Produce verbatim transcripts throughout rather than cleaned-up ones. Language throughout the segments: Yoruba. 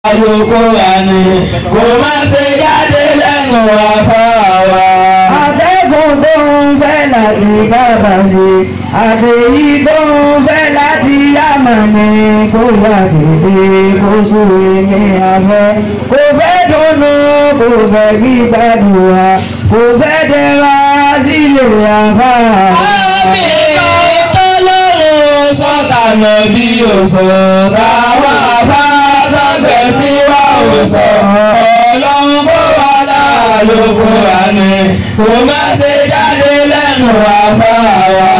Al-Qur'ani kò má ṣe jáde lẹ́nu àfáwà. Atẹ́gùn tó ń fẹ́ láti bàbá ṣe, àdéhì tó ń fẹ́ láti yàmà ní kó yà tètè kó sóre ní afẹ́. Kò fẹ́ dùnnú, kò fẹ́ gbígbàdúrà, kò fẹ́ dẹ́ra sílé àfá. Àmì ìtọ́lọ́run sọ́tà lọ bí òṣò táwọn àfá tọ́gbẹ̀ sí wa òṣò. Ọlọ́run kó wà Al-Qur'ani kò má ṣe jáde lẹ́nu àfáwà.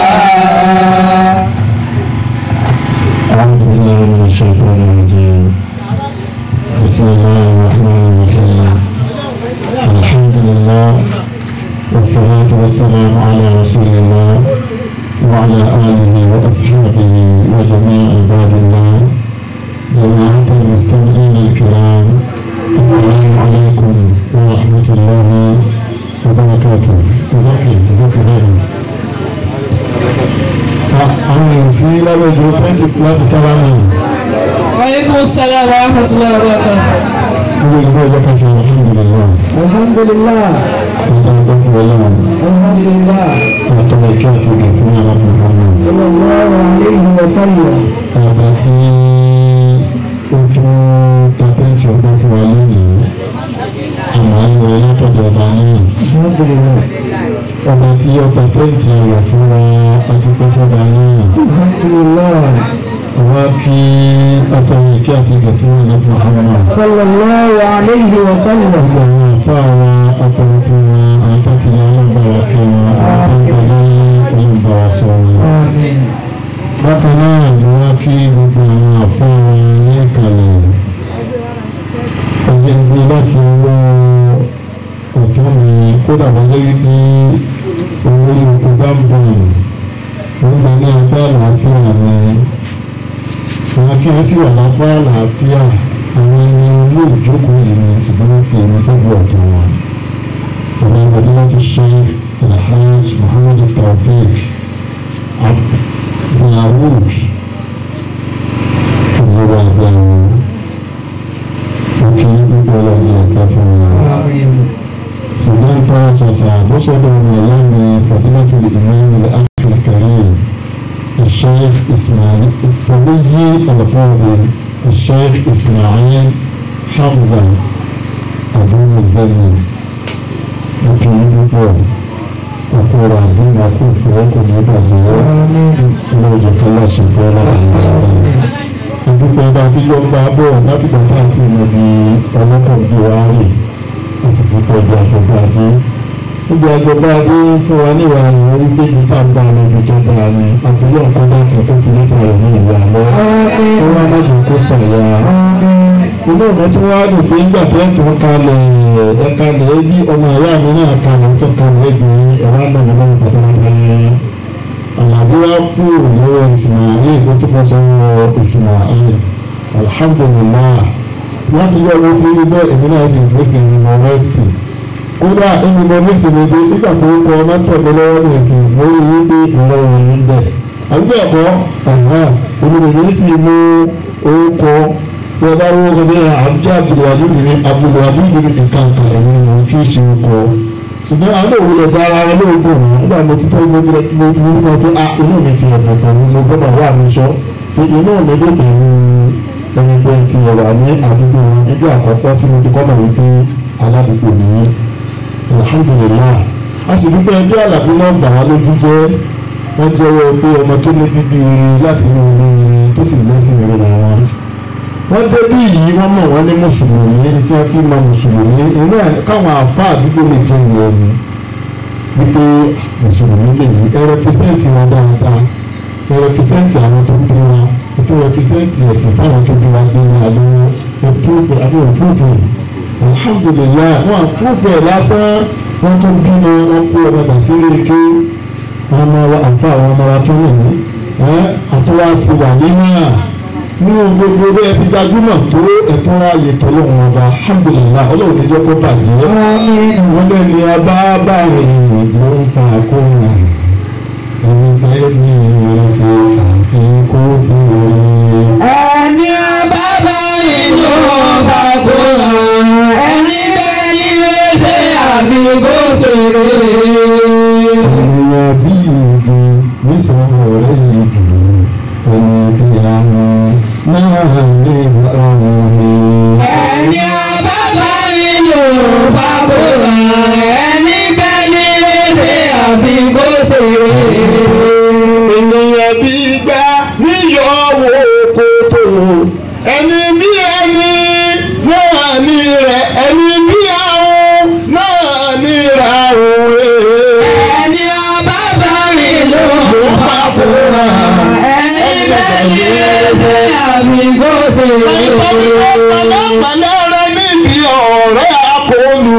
أعوذ بالله من الشيطان الرجيم. بسم الله الرحمن الرحيم. الحمد لله والصلاة والسلام على رسول الله وعلى آله وأصحابه وجميع عباد الله. جماعة المستمعين الكرام، السلام عليكم ورحمة الله وبركاته. جزاكم جزاكم خيرا. àwọn èèyàn sí lábẹ́ ìjọ twenty láti sábà náà. Aleykum salaam wa rahmatullahi wa barakatuh. Gbogbo ìgbà ìjọ kan ṣe alhamdulillah. Alhamdulillah. Ọjọ́ ọjọ́ fún ọlọ́run. Alhamdulillah. Ọjọ́ ìjọ àti ìgbà fún ọlọ́run Muhammad. Sallallahu alayhi wa sallam. Ọba tí ó tún pàtẹ́ǹtì ọgbọ́n fún wa lónìí. Àmọ́ ayọ̀ látọ̀dọ̀ ọba náà. Alhamdulillah. Ọba tí ó pàtẹ́ǹtì ayọ̀ fún wa adúpẹ́ fọ́ba náà. Alhamdulillah. Ọba kí ọ̀sán ìkí àti ìgbà fún ọlọ́run Muhammad. Sallallahu alayhi wa sallam. Gbogbo àwọn àfa àwọn akọrin fún wọn, àwọn tó ti lọ ọlọ́gbàrá kí wọn, àwọn tó ń bọ̀ lẹ́yìn ọlọ́gbàrá sọ wọn. Bákan náà ni wọ́n kí gbogbo àwọn àfa wọn ní ìkàlẹ̀. Ọjọ́ ìgbé láti owó ọ̀tún mi kódà wọ́n jẹ́ wípé owó oko bá ń bọ̀ nígbà ní apá àlàáfíà ni wọ́n kí wọ́n sì wà lápá àlàáfíà. Àwọn ẹni olú ìjókòó yìí ni ṣùgbọ́n wọ́n fi ẹni sẹ́gbẹ̀ ọ̀tún wọn. Ọ̀rọ̀ ìgbàdí wọn ti ṣe Alhaj Muhammad Taofeeq Abdulhawud ìjọba ẹgbẹ́ wọn. Wọ́n kí ní pípẹ́ ọlọ́dún ẹ̀ka fún wọn. Ṣùgbọ́n ìfọwọ́ ṣàṣà àgbọ́sọ̀dọ̀ ọmọ ẹ̀yà mi Fadilatu Imam al-Akh al-Karim الشيخ إسماعيل الصبي الفاضل الشيخ إسماعيل حمزة أبو مزين وكيل بطول وقول عظيم أقول فوقكم يبقى زيار لو جاك الله شفالا ìdúpẹ́ bá tí yọ bá bọ̀ láti gbọ́ta àti ìmọ̀bí ọlọ́pọ̀ bí wá rí láti fi tọ́jú àjọba àti níbi àjọba àti fún wa níwà ìwọ̀n wípé ní tàbí àlejò tó dáa ni àfihàn nǹkan dákun tó fi nípa rẹ̀ ní ìwà lọ ó wá má jẹ́ kó fàyà inú ọ̀nà tí wọ́n á lò pé nígbà tó ń tó kalẹ̀ ẹ̀ka lẹ̀ bí ọmọ ìyá mi náà kalẹ̀ tó kalẹ̀ ẹ̀gbìn ẹ̀wá náà ní lọ́wọ́ pátápátá yẹn àlàbíwá kú lọ́wọ́ Ismail tó tó fọ́ sọ́wọ́ Ismail alhamdulillah wọ́n ti yọ owó tí ibẹ̀ èmi náà sì fún sí yunifásitì kódà èmi lọ ní ìsìnlẹ̀dẹ̀ nígbà tó kọ mọ́tọ̀dọ̀ lọ́wọ́ ní ìsìn lórí wípé ìlọ́wọ́ yìí bẹ̀ àbúkọ̀ ẹ̀kọ́ ọ̀hán olùdókòwò sì mú orúkọ tí wọ́n bá wọ́n gbé àbújá àbúrò ní àbúrò àbúrò ní nǹkan kan ẹ̀mí ni wọ́n fi ṣe orúkọ ṣùgbọ́n àwọn òwúlẹ̀ bá ara wọn lóògùn ọ̀hún nígbà mo ti tọ́ ìgbó tilẹ̀ mo ti fún ọ pé a inú mi ti ẹ̀bùn kan ní mo gbọ́dọ̀ wà mí sọ pé inú mi ló dé ní ẹni pé ti ẹ̀wà ní àdúgbò wọn nígbà àkọ́kọ́ tí mo ti kọ́ mọ̀ wípé aládùúgbò nìyí alhamdulillah a sì dúpẹ́ ẹjọ́ àlàbí náà bà wá lójú jẹ́ wọ́n jẹ́wọ́ pé ọmọ tó ní bíbí láti inú ilé tó sì lẹ́sìn rẹ̀ làwọn wọ́n dé bí yìí wọ́n mọ̀ wọ́n ní mùsùlùmí tí wọ́n fi mọ mùsùlùmí inú ẹ̀ káwọn àfa àdúgbò lè jẹ́ ìyẹn ni wípé mùsùlùmí lè yí ẹ rẹpísẹ́ǹtì wọn dáadáa ẹ rẹpísẹ́ǹtì àwọn tó fi wọn ẹ tó rẹpísẹ́ǹtì ẹ̀sìn táwọn tó fi wọn gbé wọn àdúgbò ẹ púrúfù àbí òpúrúfù alhamdulilayi wọn àpúrúfù ẹ̀ lásán wọ́n tún bímọ wọn kó ọmọ dàsí léèké wọn máa wá àǹfà àwọn ọmọ wa tó nìyí ẹ àtúwá sí wà nínú à nínú gbogbo bẹ́ẹ̀ ti gbajúmọ̀ tó ẹ̀tún ráàyè tọ́lọ́run ọba alhamdulillah ọlọ́run ti jẹ́ kó bàjẹ́ wọ́n lẹ́ni abábáyé ló ń fa àkóhùn ẹni bẹ́ẹ̀ ni ìrẹsì àfikún sí orí. ẹni abábáyé ló ń fa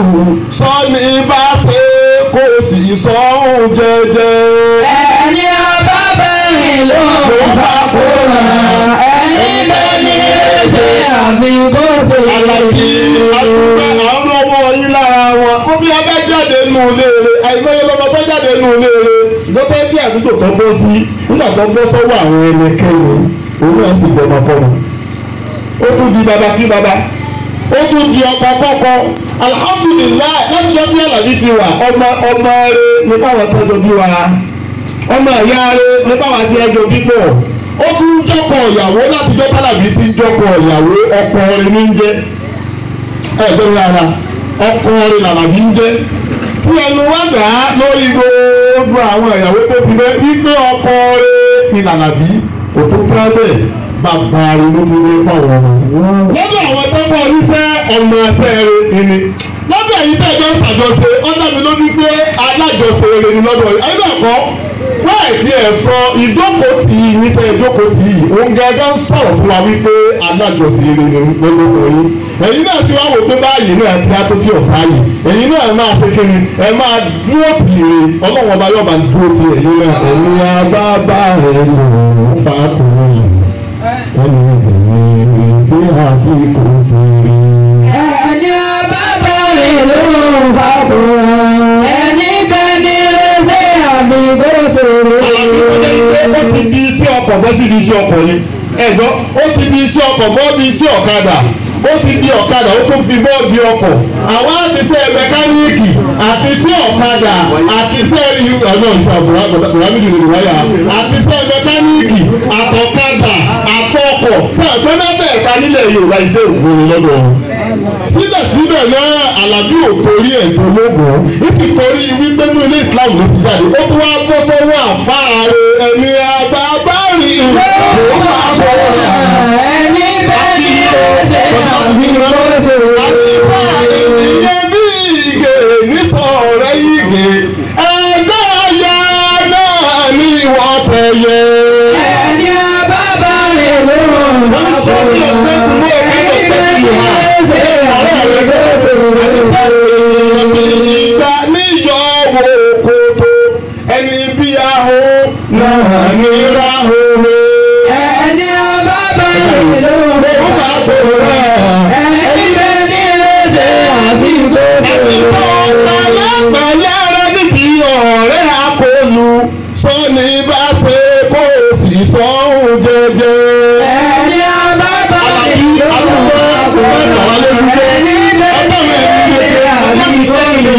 sọ ní bá ṣe kó sì sọ ohun jẹjẹ. ẹni ọba bẹ́yìn ló ń bá kó hàn ẹni bẹ́ẹ̀ ni ẹsẹ̀ àbí kó ṣe é. Àlàbí àdúgbò àwọn ọmọ yín lára wọn kó bí ọba jáde nù léèrè àìmọye lọmọ tó jáde nù léèrè ṣùgbọ́n tó bí àdúgbò tó bọ́ sí nígbà tó bọ́ sọ́wọ́ àwọn ẹlẹ́kẹ́ni òun náà sì bọ́ ọmọ fọ́ọ̀mù. Ó tún di bàbá kí bàbá ó tún di ọkọ kọ́kọ́ alhamdulilayi láti jọ bí Àlàbí ti wà ọmọ ọmọ rẹ ní báwọn tọ́jọ́ bí wa ọmọ ìyá rẹ ní báwọn ti ẹjọ́ bí pọ̀ ó tún jọkọ̀ ìyàwó láti jọ Àlàbí ti jọkọ̀ ìyàwó ọkọ rẹ ní ń jẹ́ ẹ̀gbọ́n rárá ọkọ rẹ l'Àlàbí ń jẹ́ tí ẹnu wá gbà á lórí gbogbo àwọn ìyàwó tó fi rẹ wípé ọkọ rẹ ní l'Àlàbí kò tó pẹ́ẹ́bẹ̀ bàbá rẹ ló ti rí fáwọn ọmọ. lọ́dọ̀ àwọn tó kọ́ oníṣẹ́ ọmọ ẹsẹ̀ rẹ ni lọ́dọ̀ èyí tẹ́ ẹjọ́ ṣàjọṣe ọ̀dà mi ló ní pé alájọṣe rẹ ni lọ́dọ̀ yìí ayé ẹ̀kọ́ wáyé tí ẹ̀ sọ ìjókòó tì í ní tẹ́ ìjókòó tì í òun gẹ́gẹ́ ń sọ̀rọ̀ fún wa wípé alájọṣe rẹ ni lọ́dọ̀ yìí ẹ̀yin náà ti wá wò pé báyìí náà ti á tó tí ọ̀sán yìí ẹ̀yin náà máa ṣe kí ni ẹ máa dúró tì í rè ọlọ́wọ́n ọba yóò máa dúró tì ẹ̀yin náà. ẹ̀yin abábá rẹ̀ lò ó fà á kò ní ẹni ìbẹ̀rẹ̀ sí àfikún sí rí. ẹni ọba bẹ́yìn ló ń bá kó hàn ẹni bẹ́ẹ̀ ni ẹsẹ̀ àbí kó ṣe é. ó ti di iṣẹ́ ọkọ̀ bọ́ sí di iṣẹ́ ọkọ̀ ni ẹ̀gbọ́n ó ti di iṣẹ́ ọkọ̀ bọ́ bí iṣẹ́ ọ̀kadà ó ti di ọ̀kadà ó tún fi bọ́ọ̀dì ọkọ̀ àwọn àtisẹ́ mẹkáníìkì àtisẹ́ ọ̀kadà àtisẹ́ ọ̀nà ìṣàbùrà bùrámìdì lè wáyà àtisẹ́ mẹkáníìkì àtọ̀kadà àtọkọ̀ tí àgbẹ̀ mẹ́tẹ̀ẹ̀ta nílẹ̀ Yorùbá iṣẹ́ òkúrò lọ́dọ̀ síbẹ̀síbẹ̀ náà Àlàbí ò torí ẹ̀ tó lóògùn níbi torí wípé ní ilé Islam ló ti jáde ó tún wá bọ́ sọ́wọ́ àfáà rẹ̀ ẹ̀mí àgbà bá rí ìwé ẹni bẹ́ẹ̀ ni ẹsẹ̀ àbí kó ṣe é. àtìpá ènìyàn bí ìgè nísọ̀rẹ́ ìgè ẹgbẹ́ ayé náà ní ìwọ̀n tẹ̀yẹ. ẹni ọba bẹ́yìn ló ń bá kó hàn ẹni bẹ́ẹ̀ ni ẹsẹ̀ àbí kó ṣe é. ìgbà níyọ̀ wò kòtò ẹni bí ahó náà ní ráhóró. ẹni ọba bẹ́yìn ló ń bá kó hàn ẹni bẹ́ẹ̀ ni ẹsẹ̀ àbí kó ṣe é. pẹ̀lẹ́rẹ́ níbi ọ̀rẹ́ akọlù sọ ní bá ṣe kó o sì sọ ohun jẹjẹ. ẹni ọba bẹ́yìn ló ń bá kó hàn ẹni bẹ́ẹ̀ ni ẹsẹ̀ àbí kó ṣe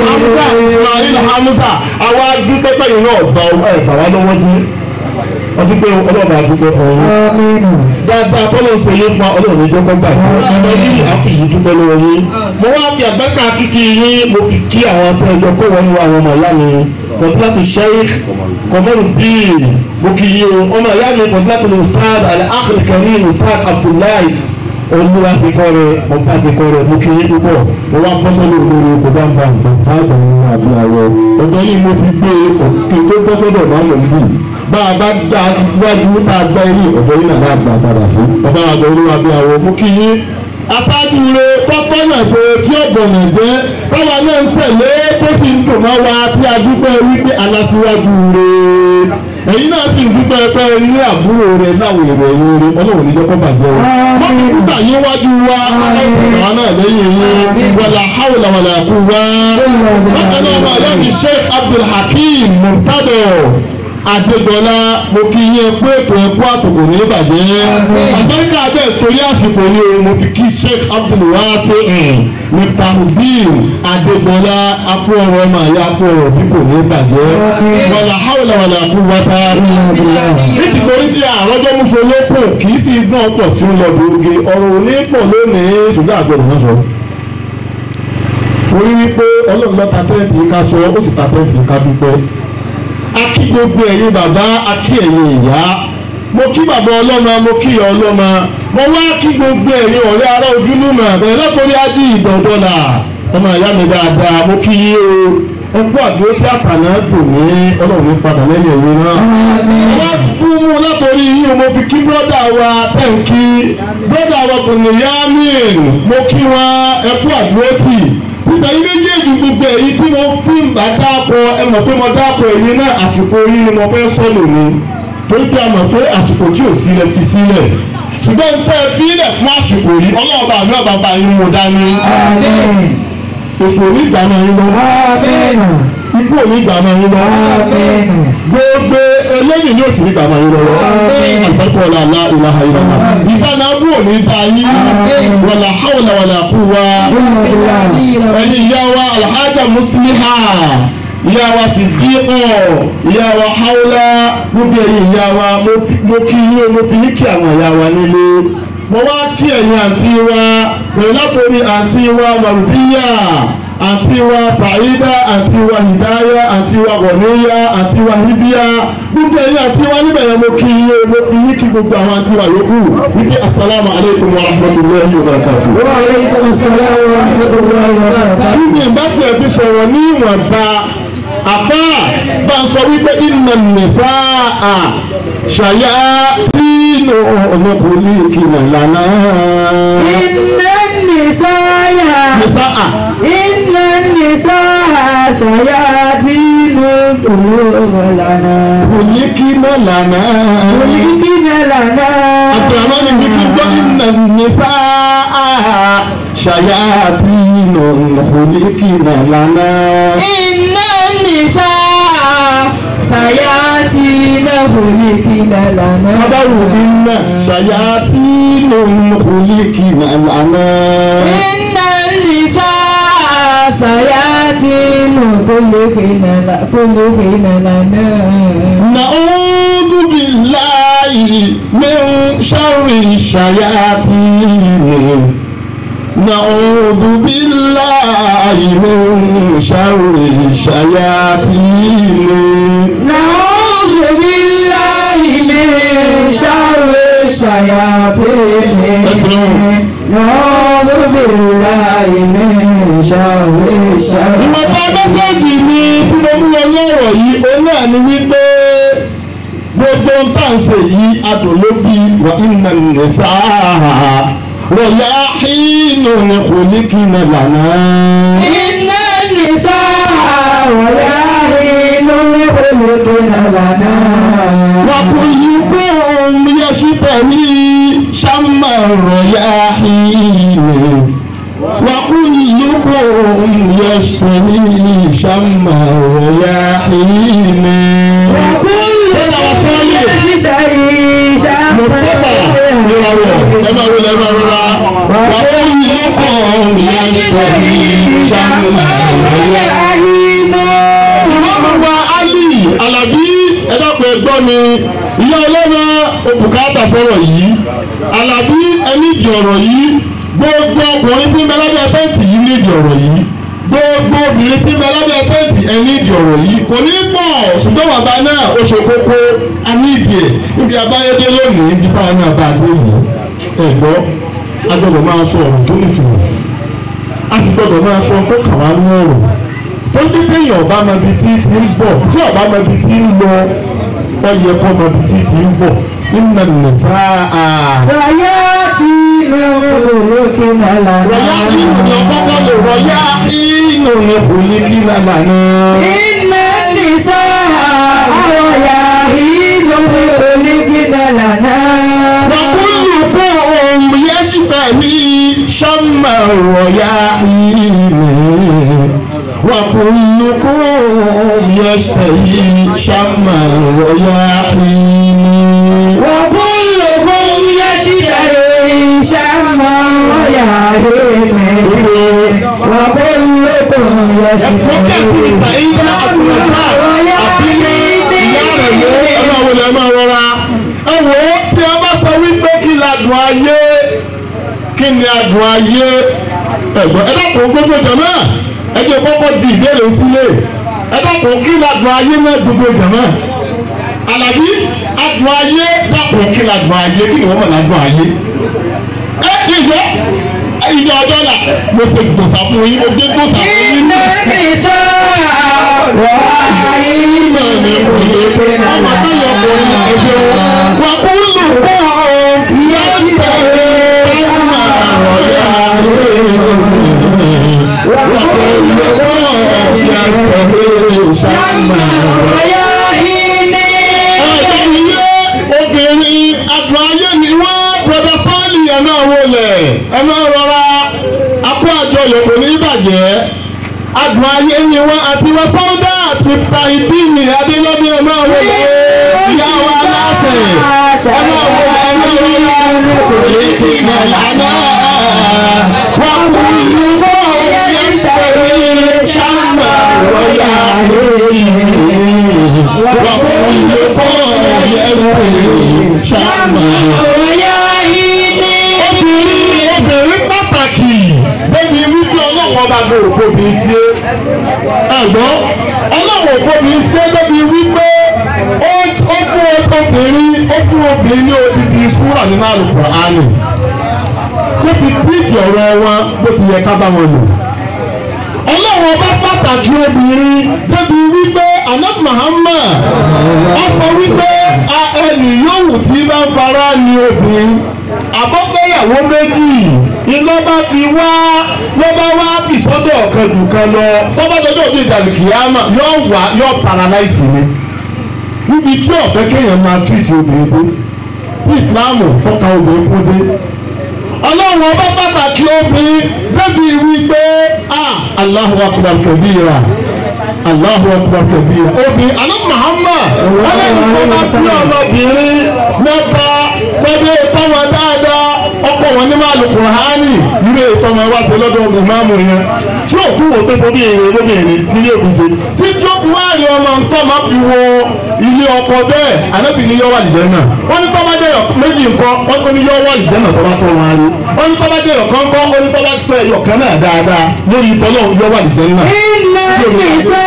é. Hamza àwa dúpẹ́ pẹ̀lú náà bá ẹ̀ bà wá lọ́wọ́ jí ọdún pé ọlọ́ọ̀bà dúpẹ́ fún yín dáadáa tó ló ń ṣe yín fún ọlọ́run ní jọ́kọ́ gbà ọmọ yìí àfi yìí dúpẹ́ lọ́wọ́ yín mo wá fi àgbẹ́ká kíkì yín mo fi kí àwọn tó ẹjọ́ kó wọ́n ní àwọn ọmọ ìyá mi kọ̀ǹtàtù sheikh kọ̀mọ́rù bíi mo kì í ọmọ ìyá mi kọ̀ǹtàtù ustad al-akhil karim ustad Abdullahi olúwa ṣe kọ́ rẹ̀ ọ̀pá ṣe kọ́ rẹ̀ mo kì í púpọ̀ mo wá bọ́ sọ́dọ̀ olórí kò bá ń bá nǹkan fáàgbọ̀n ní àbí àwọ̀ ọ̀dọ́ yìí mo ti gbé òkè tó bọ́ sọ́dọ̀ bá mọ̀ níbí bá a bá dá wájú tá a gbá yìí ọ̀dọ́ yìí nàá gbà padà sí ọba àgbà olúwa bí àwọ̀ mo kì í aṣáájú rẹ̀ tọ́pọ́ náà ṣe tí ọ̀gbọ̀nà jẹ́ káwa náà ń tẹ̀lé tó sì ń dùn mọ́ wa tí a dúpẹ́ wípé aláṣíwájú rẹ̀ èyí náà sì ń dúpẹ́ pé ní àbúrò rẹ̀ láwọn èrò ẹ̀yìn rẹ̀ ọlọ́run níjọ́ kọ́ bàjẹ́ wa. wọ́n ti gbà yín wájú wa ọlọ́run àwọn náà lẹ́yìn yín wàlà hàwùlà wàlà kú wa. bákan náà ọmọ ìyá mi Sheikh Abdulhakeem Murtado Adégbọlá mo kí yín ẹkú ètò ẹkú àtòkò ní ìbàjẹ́ àbẹ́ríkà abẹ́ torí àsìkò ni mo fi kí Sheikh Abdulwasi Miftahudeen Adégbọlá akú ọ̀rọ̀ ọmọ àyà akú ọ̀rọ̀ bí kò ní ìbàjẹ́ wàlà hàwùlà wàlà kú wáta nítorí tí àrọ́jọ́ musu olókùn kì í sì gbọ́n pọ̀ sí ń lọ gbòógè ọ̀rọ̀ òní pọ̀ lónìí ṣùgbọ́n àgbẹ̀rẹ̀ náà sọ. orí wípé ọlọ́run lọ́ta tẹ́ǹtì ká sọ ó sì ta tẹ́ǹtì ká dúpẹ́. a kí gbogbo ẹ̀yin bàbá a kí ẹ̀yin ìyá mo kí bàbá ọlọ́mọ mo kí ìyá ọlọ́mọ mo wá kí gbogbo ẹ̀yin ọ̀rẹ́ ará ojúlùmọ̀ bẹ̀rẹ̀ látọ̀rí ají ìdọ̀dọ̀là ọmọ ìyá mi dáadáa mo kí yí o ẹkú àdúró tí àtàná dùn ní ọlọ́run ní padà lẹ́yìn ìwé náà. wọ́n kú mú látọ̀rí yín mo fi kí bọ́dà wa tẹ̀ǹkì bọ́dà wa kò ní yá mìín mo kí wọn ẹkú àdúró tì tí nítorí méjèèjì gbogbo èyí tí mo fi ń bá dáàpọ̀ ẹ mọ̀ pé mo dáàpọ̀ èyí náà àsìkò yìí ni mo fẹ́ sọ lónìí torí pé a mọ̀ pé àsìkò tí ò sílẹ̀ fi sílẹ̀ ṣùgbọ́n tẹ́ ẹ fi ilẹ̀ fún àsìkò yìí ọlọ́ọ̀bà mi ọ̀bà bá yín mo dání. Èso onígbàmọ̀ yín lọ. Ikú onígbàmọ̀ yín lọ. Gbogbo eléyìí yóò sì nígbàmọ̀ yín lọ. Àgbẹ̀kọ̀ ọ̀la àlá ìlàhà ìlàhà. Ìfànàbù òní ta yín. Wàlà hàwùlà wàlà kúwa. Ẹni ìyá wa Alhaja Musliha. Ìyá wa Siddiqo. Ìyá wa Hawla. Gbogbo ẹ̀yin ìyá wa mo kí yín mo fi yín kí àwọn ìyá wa nílé. Mo wá kí ẹ̀yin àǹtí wa pẹ̀lú látòrí àǹtí wa Mardiya, àǹtí wa Saida, àǹtí wa Hidaya, àǹtí wa Goniya, àǹtí wa Hidiya. Gbogbo ẹ̀yin àǹtí wa níbẹ̀ yẹn mo kí yín mo fi yín kí gbogbo àwọn àǹtí wa yòókù. Wípé asalaamu aleykum wa rahmatulahi wa barakatuh. Wa aleykum salaam wa rahmatulahi wa barakatuh. Bí mi bá tiẹ̀ fi sọ̀rọ̀ ní ìwọ̀nba àfá bá ń sọ wípé inna nisaa shayaatinu mukhlikina lana. Inna nisaa. Nisaa. Inna nisaa shayaatinu mukhlikina lana. Mukhlikina lana. Mukhlikina lana. Àtàwọn ibi kí gbọ́ inna nisaa shayaatinu mukhlikina lana. Inna nisaa shayaatinu mukhlikina lana. Khabaru inna shayaatinu mukhlikina lana. Inna nisaa shayaatinu mukhlikina lana. Na'udhu billahi min sharri shayatin. Na'udhu billahi min sharri shayatin. Na'udhu billahi min sharri shayatin. Na'udhu billahi min sharri shayatin. Ìwọ̀nba mẹ́sẹ̀jì mi tí mo mú wọn lọ́rọ̀ yìí ó náà ni wípé gbogbo ń tà ń ṣe yìí adùn ló bí wà inna nisaa rayahinu khuliqna lana. Inna nisaa rayahinu khuliqna lana. Wa kullukum yashtahi shamma rayahinu. Wa kullukum yashtahi shamma rayahinu. Wa kullukum yashtahi shamma rayahinu. Ẹ máa wọlé ẹ máa rọra. Wa kullukum yashtahi shamma rayahinu. Ìmọ̀mù wa Ali Alabi ẹ dákun ẹ gbọ́ mi. Ìyá ọlọ́mọ òbùkátà fọ́rọ̀ yìí. Alabi ẹni ìdí ọ̀rọ̀ yìí. Gbogbo ọkùnrin tí ń bẹ lábẹ́ tẹ́ǹtì yìí ní ìdí ọ̀rọ̀ yìí. Gbogbo obìnrin tí ń bẹ lábẹ́ tẹ́ǹtì ẹ ní ìdí ọ̀rọ̀ yìí. Kò ní pọ̀ ṣùgbọ́n bàbá náà ó ṣe kókó a ní ìdí ẹ̀. Níbi abáyédé lónìí níbi táwọn náà bá dé yìí. Ẹ gbọ́ a gbọ́dọ̀ máa sọ ọ̀rọ̀ tó nìtumọ̀. A sì gbọ́dọ̀ máa sọ tó kàn wá ní ọ̀rọ̀. Tó ní téèyàn ọba mọ ibi tí ti ń bọ̀ tí ọba mọ ibi tí ń lọ ọ yẹ kó mọ ibi tí ti ń bọ̀. Inna nisaa. Shayaatinu khuliqna lana. Rayahinu ni ọkọ̀kọ̀ lè rayahinu ni khuliqna lana. Inna nisaa rayahinu khuliqna lana. Wa kullukum yashtahi shamma rayahinu. Wa kullukum yashtahi shamma rayahinu. Wa kullukum yashtahi shamma rayahinu. Wa kullukum yashtahi shamma tí a bá sọ wípé kí ladùn ayé kí ni adùn ayé ẹ̀gbọ́n ẹ dákun gbogbo jàmáà ẹ jẹ́ kọ́kọ́ di ìbéèrè sílẹ̀ ẹ dákun kí ladùn ayé náà gbogbo jàmáà Àlàbí adùn ayé dákun kí ladùn ayé kí ni wọ́n mọ̀ ladùn ayé ẹ ìjọ ìjọ ọjọ́ là mo ṣe gbòòsà fún yín mo gbé gbòòsà fún yín. Inna nisaa rayahinu khuliqna ọmọ lana. táyọ̀ ọkùnrin ẹ̀jẹ̀ wà kúrú fún ọ yóò tẹ̀ ẹ́ ọmọ àròyà rẹ̀ wà kúrú. yòókù kò ní bàjẹ́ adùn ayé ni wọn àti wọn sọ́dá àti fàìdíìnì adélọ́bí ọmọ àwọn ìyá wa láṣẹ ọmọ àwọn ọmọ ìyá kò lè fi mọ̀lánà wọn kò ní bọ́ ọ̀yẹ́ ìtẹ̀wé ṣáàmà wọ́yà lórí wọn kò ní bọ́ ọ̀yẹ́ ìtẹ̀wé ṣáàmà wọ́yà lórí. obìnrin obìnrin pàtàkì débi wípé ọlọ́run ọba gbé òfòbí sí ẹ̀gbọ́n ọlọ́run òfòbí sí débi wípé ó fún obìnrin ó fún obìnrin ní odidi súrà nínú Al-Qur'ani kó fi síìtì ọ̀rọ̀ wọn bó ti yẹ ká bá wọn lò. ọlọ́run ọba pàtàkì obìnrin débi wípé Ànábì Muhammad ó sọ wípé ẹnì yòówù tí bá ń fara ní obìnrin àbọ̀fẹ́yàwó méjì iná bá fi wá ló bá wá fi sọ́dọ̀ ọ̀kan jù kan lọ tó bá dọjọ́ òbí ìdàlù kìyàmà yóò wá yóò paralyze ni níbi tí ọ̀fẹ́ kéèyàn máa treat obìnrin dé tí ìsìláàmù fọ́ka obìnrin kó dé ọlọ́run ọba pàtàkì obìnrin débi wípé ah Allahu akbar kabira Allahu akbar kabira obìnrin Ànábì Muhammad ọlọ́run tó bá sí ọmọbìnrin mẹ́ta tọ́jú ìtọ́wọ́ dáadáa ọkọ̀ wọn ní máa lò Kùránì ilé ìtọ́wọ́ wá sí lọ́dọ̀ ìmáàmù yẹn tí ó kú wò pé fún bí èrè lóbìnrin nílé òkúse tí tí ó kú wá rí ọmọ nǹkan máa fi wo ilé ọkọ bẹ́ẹ̀ Ànábì ní yọ́ wà lìjẹ́ náà wọ́n ní tọ́ba jẹ́ méjì nǹkan wọ́n ní yọ́ wà lìjẹ́ náà tọ́ba tó wọn rí wọ́n ní tọ́ba jẹ́ ọ̀kan kọ́ wọ́n ní tọ́ba tó ẹ̀yọ̀ kan náà dáadáa lórí ìtọ́lọ́ yọ́ wà lìjẹ́ náà. ilé ìsá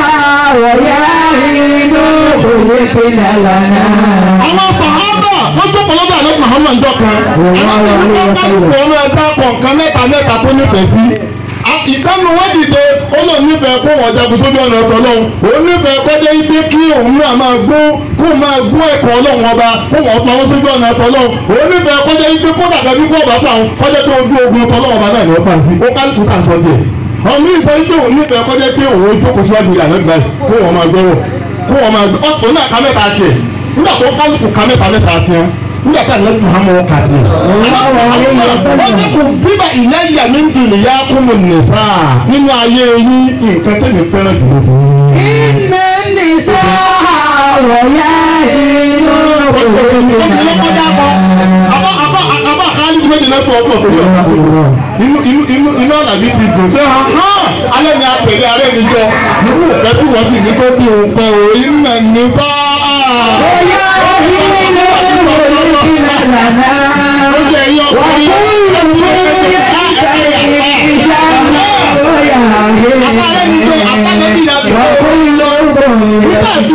ọ̀yá inú òye lálàá. àwọn sàhábà wọ́n tó pọ̀lọ́dọ̀ Ànábì Muhammad jọ kan àwọn tí wọ́n ká lùkọ́ ọmọ ẹ̀dá kọ̀ọ̀kan mẹ́ta mẹ́ta tó nífẹ̀ẹ́ sí ìkànnì wọ́n dìde ó lọ nífẹ̀ẹ́ kó wọ́n jagun sójú ọ̀nà ọ̀tọ̀ lọ́hùn òun nífẹ̀ẹ́ kọjá ibi kí òun náà máa gún kó máa gún ẹ̀kọ́ ọlọ́run ọba kó wọ́n pa wọ́n sójú ọ̀nà ọ̀tọ̀ lọ́hùn òun nífẹ̀ẹ́ kọjá ibi kó dàgbà bí kó ọba pa àwọn kọjá tó ojú ogun ọ̀tọ̀ lọ́wọ́ ọba náà ní ọ̀pá sí ó kálukú sàǹsọ̀ tiẹ̀ ọmọ ìfọ̀ yìí pé òun nífẹ̀ẹ́ kọjá pé òun jókòó síwájú ìyànà gbà kó wọ́n máa gbọ́rọ̀ kó wọ́n máa gbọ́ òun náà ká mẹ́ta tiẹ̀ nígbà tó kálukú ká mẹ́ta mẹ́ta tiẹ̀ nígbà tá Ànábì Muhammad kà sí. wọ́n ní kò bíbá ìlẹ́yà mi ń dùn ìyá fún mi nìfà nínú ayé yín nǹkan tẹ̀mí fẹ́ràn jù lọ. iná nìsá ọ̀yá inú òye lálàá. àbá àbá àbá àkáàlì méjì lẹ́sọ̀ ọ̀pọ̀ tó yọ. inú inú inú inú àlàbí ti dùn pé alẹ́ ni apẹ̀lẹ́ arẹ́ mi jọ nínú ìfẹ́ tí wọ́n sì ní tó bí nǹkan ò iná nìfà. ọ̀yá inú òye lálàá. ó jẹ́ ẹyọ ọkùnrin. Àkàrẹ́ ni pé àkàrẹ́ bí ìyá mi. Nígbà tí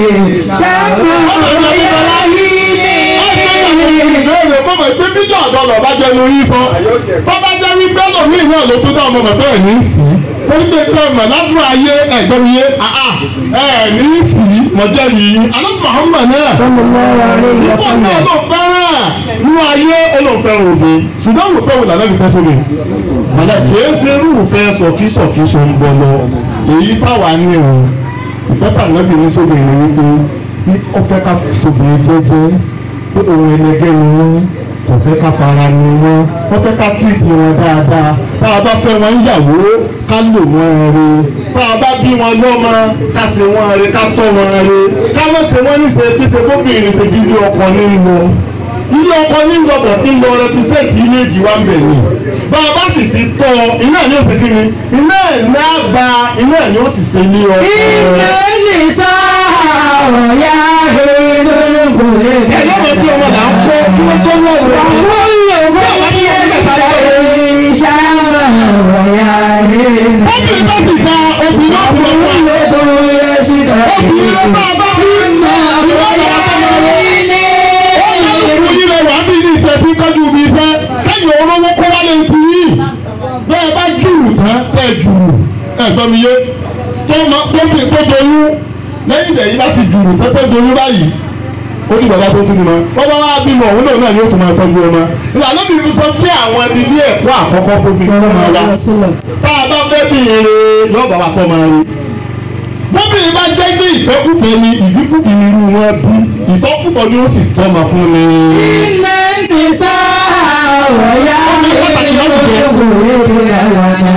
ọmọ ìpè bíjọ ọ̀dọ́ lọ bá jẹnu yín sọ tó bá jẹ́ wípé lòmíì náà ló tó dá ọmọ mọ̀ bẹ́ẹ̀ ní sí torí pé pé ọmọ ládùúgbò ayé ẹ̀gbọ́n mi yé ẹ̀ ní sí mọ̀jẹ́ yìí Ànábì Muhammad náà nígbà náà ló fẹ́ràn nínú ayé olóòfẹ́ràn òde ṣùgbọ́n òfẹ́ wò lànà ìfẹ́ sómi mọ̀lá kìí ṣe irúfẹ́ sọ̀kísọ̀kí sọ ń bọ̀ lọ èyí táwa ní o ìfẹ́ tàbí ní sómi ìrìn wípé ó fẹ́ ká sómi jẹ́jẹ́ pé òun ẹlẹgẹ́ ni wọ́n kò fẹ́ ká fara ni wọ́n wọ́n fẹ́ ká tìrìtì wọn dáadáa tá a bá fẹ́ wọn yàwó ká lò wọ́n rè tá a bá bí wọn lọ́mọ ká ṣe wọ́n rè ká tọ́ wọn rè ká má ṣe wọ́n níṣe píṣe bóbìnrin ṣe bí ilé ọkọ nínú ilé ọkọ nínú ọkọ tí ń lọ rẹpísẹ́ǹtì ìméjì wa ń bẹ̀ ni bá a bá sì ti tọ́ iná ní òfin kíni iná ẹ̀ ní àgbà iná ẹ̀ ní ó sì ṣe ní ọkọ. iná nìsá ọ̀yá inú òye lálàá. ẹ̀yọ́ mọ̀ bí ọmọ là ń kó kí wọ́n tó wọ̀ wọ́n. Obìnrin bá sì ta obìnrin náà kú ọmọ. Obìnrin bá bá rí ìmọ̀ ìwádìí àtàwọn ilé. Ó ní òkú yìí lọ wà bí ní ìṣẹ́ tí kájú mi fẹ́. Kẹ́yìn olówó kó wálé ti yìí. Bẹ́ẹ̀ bá jùrù tán tẹ̀ jùrù. Ẹ̀gbọ́n mi yé. Tó bí tó dolú. Lẹ́yìn ìdẹ̀yìn bá ti jùrù tán tó dolú báyìí. Ó ní bàbá tó tún ní ma. Bọ́bá wá bímọ òun náà náà ni ó tún máa tọ́jú ọmọ. Ìlànà bí mi sọ pé àwọn ilé ẹ̀kọ́ àkọ́kọ́ fún mi ló máa wá. Tá a bá fẹ́ bí ire yóò bá wa kọ́ máa rí. Bóbìnrin bá jẹ́ pé ìfẹ́kùfẹ́ ni ìbíkúbi irú wọn bí ìtọ́kùtọ̀ ni ó sì tọ́ ma fún mi. iná nìsá ọ̀yá inú òye lálàá.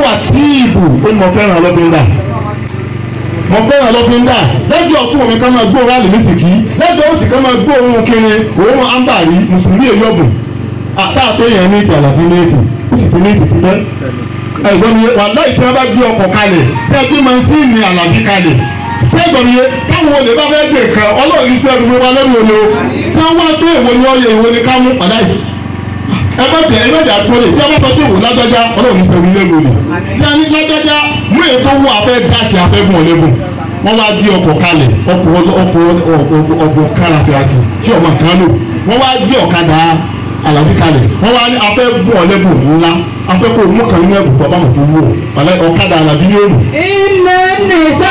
wà tíìbù ó ní mo fẹ́ràn lọ́bìndà mo fẹ́ràn lọ́bìndà lẹ́jọ́ ọ̀tún mi ká máa gbóòórùn àlùmísìkì lẹ́jọ́ òsì ká máa gbóòórùn kiri òórùn ámbàrí mùsùlùmí èyí ọ̀bùn àtàtọ̀ yẹn ní ti àlàbí ní ètò ó sì fi ní ètò pípẹ́ ẹ̀gbọ́n mi wà láì tí wọ́n bá gbé ọkọ̀ kalẹ̀ tí ẹ gbé mansíìnì àlàbí kalẹ̀ tí ẹ̀gbọ́n mi táwọn olè bá fẹ́ gbé kan ọlọ́run iṣẹ́ ẹ̀rù mi wá lọ́dún olè o tí wọ́n wá pé èwo ni ọyẹ èwo ni ká mú padà yìí ẹgbẹ́ tẹ ẹgbẹ́ tẹ àtúnlẹ̀ tí a bá tọ́jú òwò lágbájá ọlọ́run iṣẹ́ ẹ̀rù lẹ́gbọ̀n ni tí a ní lágbájá mú ètò owó afẹ́ dáṣe afẹ́gùn ọ̀lẹ́gùn wọ́n wá gbé ọkọ̀ kalẹ̀ ọkọ̀ ọkọ̀ kárasìrasì tí ọmọ kan lò wọ́n wá gbé ọ̀kadà àlàbí kalẹ̀ wọ́n wá ní afẹ́ gùn ọ̀lẹ́gùn ńlá afẹ́ kó mú kan nínú ẹ̀bùn tó bá mọ̀ tó wù ọ́ ọ̀kadà àlàbí yóò lù. ilé nìṣá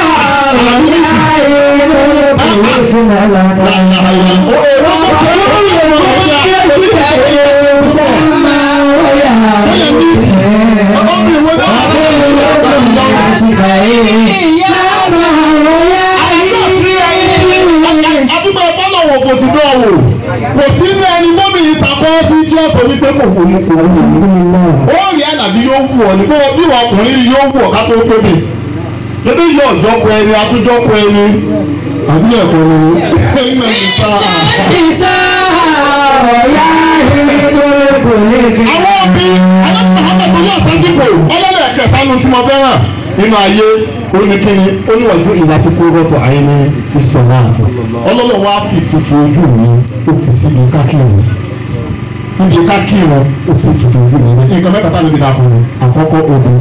àdúgbò ọpọlọwọ kò sí dán wò kò sí ní ẹni mọ́mí ìsàkọ́ sí tí ó sọ wípé kò wò mú kò wò mú. ó rí àdàbí yóò wù ọ́ ní pé bí wọn ọkùnrin rí yóò wù ọ́ ká tó tóbi. lóbi yóò jọkọ ẹni atújọkọ ẹni àbí ẹ̀kọ́ ni ẹ̀yìn ìta. ìṣá ọ̀yá ìdókòó lẹ́gbẹ̀ẹ́. àwọn òbí alákòóso yóò sásìkò ọlọ́lẹ̀ kẹta nu tí mo fẹ́ràn nínú ayé oníkíni oníwàjú ìlà fífún rọ́tò ayé ní sísọ náà ọlọ́lọ́ wa fi tutù ojú mi ó fi síbi kákìrì níbi kákìrì ó fi tutù ojú mi ní nǹkan mẹ́ta táwọn ibi náà fún mi àkọ́kọ́ odò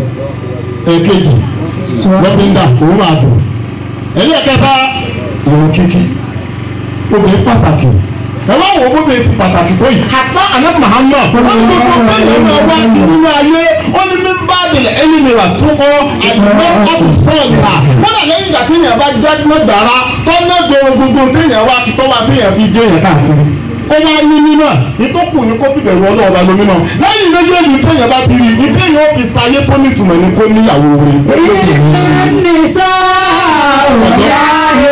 èkejì lọ́pìndà òun máa dùn ẹlẹ́ẹ̀kẹta ìrùn kíkí obìnrin pàtàkì ẹ wá wò ó bó bẹ́ẹ̀ ti pàtàkì tó yìí àtà àná Muhammad wọn ní gbogbo bẹ́ẹ̀ ní ọwọ́ nínú ayé ó ní bí bá délẹ̀ ẹni mi wà tó kọ́ àdúgbò ọ̀tún sọ̀ọ̀nì à wọ́n dà lẹ́yìn ìgbà téèyàn bá jáde lọ́gbàrá tọ́lá gbòòrò gbogbo téèyàn wá kí tọ́wá téèyàn fi jẹ́ yẹn káàkiri ó wá ní nínú à ìtọ́kù ní kó fi bẹ̀rù ọlọ́ọ̀ba lómi náà lẹ́yìn méjèèjì téèyàn bá ti rí i téèyàn ó fi sayé tó nítumọ̀ ní kó níyàwó rẹ̀. ilé nìṣá ọ̀yá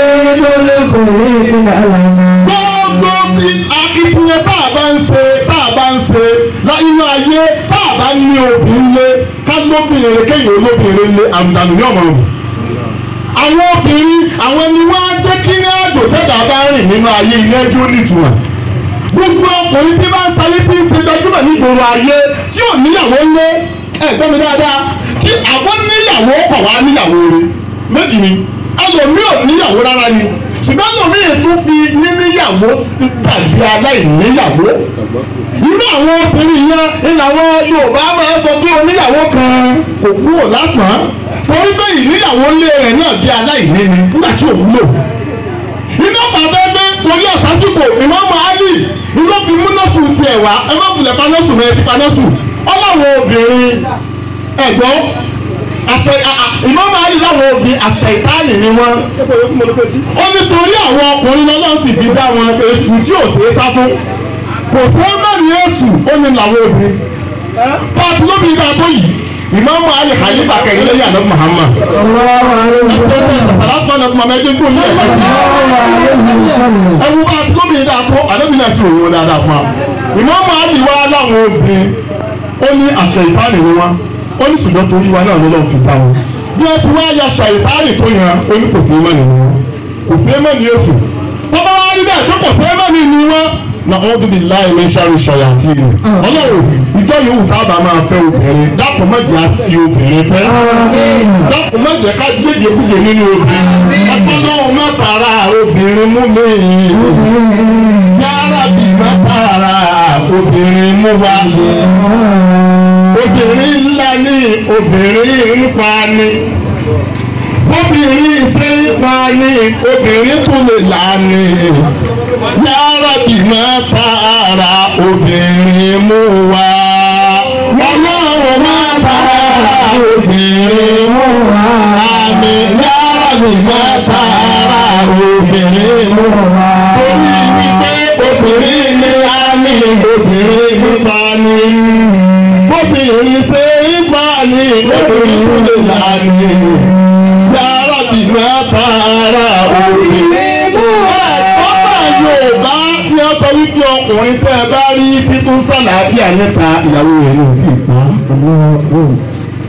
ìdókòó lẹ́gbẹ̀ẹ́. gbogbo ti akitiyan tá a bá ń ṣe tá a bá ń ṣe inú ayé tá a bá ní obìnrin lé ká lóbìnrin kéèyàn olóbìnrin lé àmùdànù ní ọmọ rẹ. àwọn obìnrin àwọn ni wọ́n á jẹ́ kí ní àjò tẹ́lẹ̀ bá rìn nínú ayé ilé ẹjọ́ nítumọ̀. gbogbo ọkùnrin tí bá ń sayé tí ń ṣe gbajúmọ̀ ní ìgboro ayé tí ò níyàwó lé ẹ̀gbọ́n mi dáadáa kí àwọn níyàwó kọ̀ wá níyàwó rẹ méjì ni ẹlòmíì ò níyàwó rárá ni ṣùgbọ́n lómi ètò fi níníyàwó tàbí aláìníyàwó irú àwọn obìnrin yẹn ní àwọn Yorùbá máa sọ pé oníyàwó kan kò kúrò lápá torí pé ìníyàwó lé rẹ̀ náà bí aláìní ni nígbà tí òun lò iná bàbá ẹgbẹ́ torí ọ̀sásùkò Ìmáàmù Àlì iná fi múnásù tiẹ̀ wá ẹ má bulẹ̀ panásù rẹ̀ ti panásù ọlọ́wọ́ obìnrin ẹ̀gbọ́n àṣẹ Ìmáàmù Àlì láwọn obì àṣẹ ìtàlì ni wọn. ó ní torí àwọn ọkùnrin lọ́lọ́ sì fi dá wọn èṣù tí ò ṣeé sá fún kò fún mẹ́rin èṣù ó ní làwọn obì. pọ́ọ̀tù ló bí dáa tó yìí Ìmáàmù Àlì khalifa kẹrin lẹ́yìn àná Muhammad. àlàfo àná Muhammad ẹjẹ tó ní ẹ̀ka. ẹwu bá tó bí dáa tó àdébìnrin àti òun dáadáa fún wa. Ìmáàmù Àlì wá láwọn obì ó ní àṣẹ ìtàlì ni wọn. ó ní ṣùgbọ́n torí wa náà lọ́lọ́ fi bá wọn. bí ẹ ti wá ya ṣàìtárì tó yan ó ní kò fẹ́ mọ́ni wọn kò fẹ́ mọ́ni èṣù tọ́ba wá rí bẹ́ẹ̀ tó kò fẹ́ mọ́ni ni wọn na wọn tóbi láì ní sáré ṣàyàtì rẹ ọlọ́run ìjọ yòówù tábà máa fẹ́ obìnrin dákun mọ́jì á sí obìnrin fẹ́ dákun mọ́jì ká jẹ́jẹ́ kújẹ nínú obìnrin ọgbọ́n má tara obìnrin mú mi yára bí má tara obìnrin mú wa obìnrin ńlá ní obìnrin ń pa ni obìnrin ṣe ń pa ni obìnrin tún lè là ni yàrá bí máa tààrà obìnrin mú wa ọlọ́run máa tààrà obìnrin mú wa àmì yàrá bí máa tààrà obìnrin mú wa torí wípé obìnrin ní àmì obìnrin ń pa ni obìnrin ṣe ipa ní obìnrin tó lè là ní yàrá bí máa tààrà obìnrin mú wa. ọba Yorùbá tí wọ́n sọ wípé ọkùnrin tẹ́ ẹ bá rí títún sàlàáfíà níta ìyàwó rẹ̀ ní òfin pa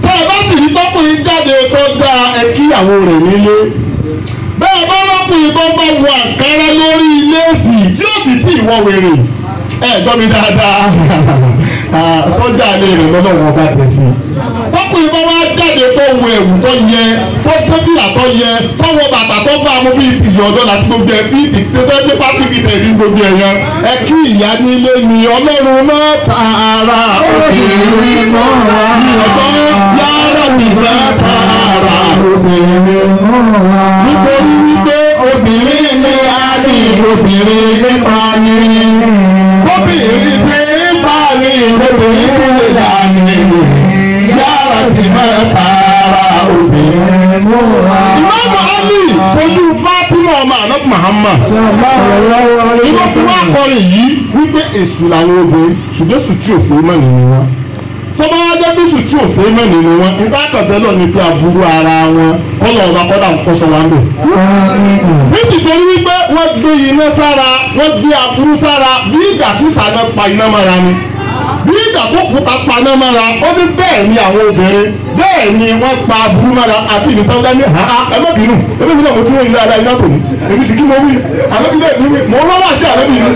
tó o bá sì rí tọkùnrin jáde tó dáa ẹ kíyàwó rẹ̀ nílé bẹ́ẹ̀ bá lọ́kùnrin tó bá wọ àǹkárá lórí léèsì tí ó sì tí ìwọ wèrè ẹ gbọ́ mi dáadáa sọ́jà lè rìn lọ́nà wọn bá tẹ̀ sí. tọkùnrin bá wá jáde tó wọ ẹ̀wù tó yẹ tó tẹ́bílà tó yẹ tó wọ bàtà tó bá mú bí ti yọ̀ọ́dọ́ láti gbogbo ẹ̀ fi ti tó fẹ́ gbé fásitì tẹ̀lé gbogbo ẹ̀ yẹn ẹ kí ìyá nílé ni ọlọ́run náà tààrà obìnrin náà ní ọ̀dọ́ yàrá ìgbà tààrà obìnrin náà nítorí wípé obìnrin ní àní obìnrin nípa ní obìnrin ṣe ń bá ní obìnrin lè dà ní yàrá ìgbà tààrà obìnrin náà. Ìmáàmù Ali fojú Fátímà ọmọ ànábì Muhammad. Ìwọ́n fún wa kọrin yìí wípé èṣù làwọn obìnrin ṣùgbọ́n èṣù tí òfin mọ̀ nínú wọn. Tọ́ba wá jẹ́ bí èṣù tí òfin mọ̀ nínú wọn. Nígbà kọ̀tẹ́lọ̀ ni pé aburú ara wọn kọ́lọ̀ ọba kọ́dà ń kọ́sọ̀ wá ń bẹ̀. Nítorí wípé wọ́n gbé iná sára wọ́n gbé aburú sára bí ìgbà tí sàánà pa iná mọ́ra ni. Bí ìgbà tó kúta paná mọ́ra ó ní bẹ́ẹ̀ ni àwọn obìnrin bẹ́ẹ̀ ni wọ́n pa aburú mọ́ra àti ìnísọ́ndá ní àá ẹlọ́bìnrin ẹlọ́bìnrin náà mo tún wọ́n ilé ara iná tòun èmi sì kí mo wí àlọ́bìnrin mi mo rọ́wà sí àlọ́bìnrin